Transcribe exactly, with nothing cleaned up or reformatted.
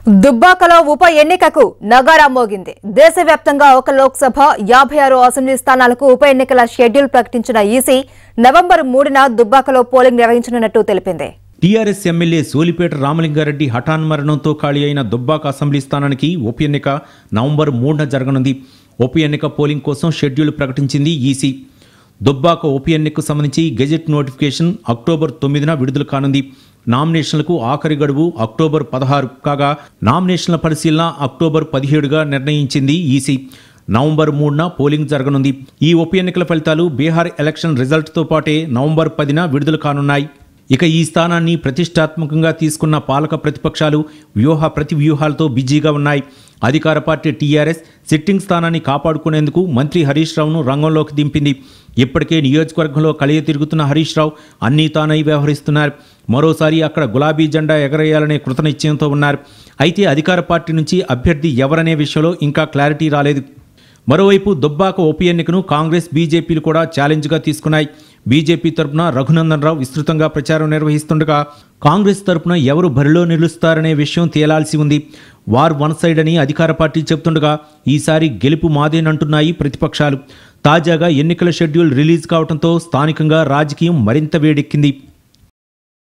దుబ్బాకలో ఉప ఎన్నికకు నగారా మోగింది. దేశవ్యాప్తంగా ఒక లోక్సభ యాభై ఆరు అసెంబ్లీ స్థానాలకు ఉప ఎన్నికల షెడ్యూల్ ప్రకటించిన ఈసీ నవంబర్ మూడున దుబ్బాకలో పోలింగ్ నిర్వహించనున్నట్టు తెలిపింది. టీఆర్ఎస్ ఎమ్మెల్యే సోలిపేట రామలింగారెడ్డి హఠాన్మరణంతో ఖాళీ అయిన దుబ్బాక అసెంబ్లీ స్థానానికి ఉప ఎన్నిక నవంబర్ మూడున జరగనుంది. ఉప ఎన్నిక పోలింగ్ కోసం షెడ్యూల్ ప్రకటించింది ఈసీ. దుబ్బాక ఉప ఎన్నికకు సంబంధించి గెజెట్ నోటిఫికేషన్ అక్టోబర్ తొమ్మిదిన విడుదల కానుంది. నామినేషన్లకు ఆఖరి గడువు అక్టోబర్ పదహారు కాగా నామినేషన్ల పరిశీలన అక్టోబర్ పదిహేడుగా నిర్ణయించింది ఈసీ. నవంబర్ మూడున పోలింగ్ జరగనుంది. ఈ ఉప ఎన్నికల ఫలితాలు బీహార్ ఎలక్షన్ రిజల్ట్తో పాటే నవంబర్ పదిన విడుదల కానున్నాయి. ఇక ఈ స్థానాన్ని ప్రతిష్టాత్మకంగా తీసుకున్న పాలక ప్రతిపక్షాలు వ్యూహ ప్రతి వ్యూహాలతో బిజీగా ఉన్నాయి. అధికార పార్టీ టీఆర్ఎస్ సిట్టింగ్ స్థానాన్ని కాపాడుకునేందుకు మంత్రి హరీష్ రావును రంగంలోకి దింపింది. ఇప్పటికే నియోజకవర్గంలో కలియ తిరుగుతున్న హరీష్ రావు అన్నీ తానై వ్యవహరిస్తున్నారు. మరోసారి అక్కడ గులాబీ జెండా ఎగరేయాలనే కృతనిశ్చయంతో ఉన్నారు. అయితే అధికార పార్టీ నుంచి అభ్యర్థి ఎవరనే విషయంలో ఇంకా క్లారిటీ రాలేదు. మరోవైపు దుబ్బాక ఉప ఎన్నికను కాంగ్రెస్ బీజేపీలు కూడా ఛాలెంజ్గా తీసుకున్నాయి. బీజేపీ తరపున రఘునందన్ రావు విస్తృతంగా ప్రచారం నిర్వహిస్తుండగా కాంగ్రెస్ తరపున ఎవరు బరిలో నిలుస్తారనే విషయం తేలాల్సి ఉంది. వార్ వన్ సైడ్ అని అధికార పార్టీ చెబుతుండగా ఈసారి గెలుపు మాదేనంటున్నాయి ప్రతిపక్షాలు. తాజాగా ఎన్నికల షెడ్యూల్ రిలీజ్ కావడంతో స్థానికంగా రాజకీయం మరింత వేడెక్కింది.